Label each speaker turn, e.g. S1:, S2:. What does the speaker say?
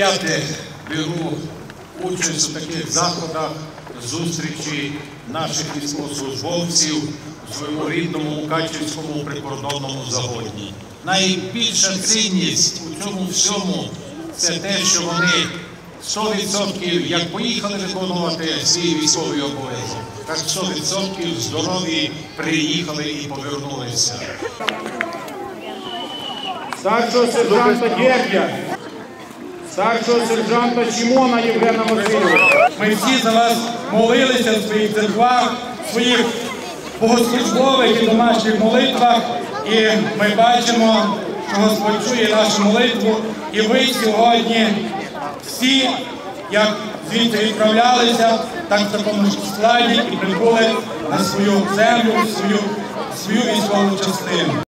S1: втретє беру участь у таких заходах, зустрічі наших військовослужбовців у своєму рідному Мукачівському прикордонному загоні. Найбільша цінність у цьому всьому – це те, що вони 100% як поїхали виконувати свій військовий обов'язок, так 100% здорові приїхали і повернулися.
S2: Старшого сержанта Дєрдя, старшого сержанта Чимона Євгена Васильовича.
S3: Ми всі за вас молилися в своїх церквах, в своїх богослужбових і домашніх молитвах. І ми бачимо, що Господь чує нашу молитву. І ви сьогодні всі, як звідси відправлялися, так в такому складі і прибули на свою землю, свою військову частину.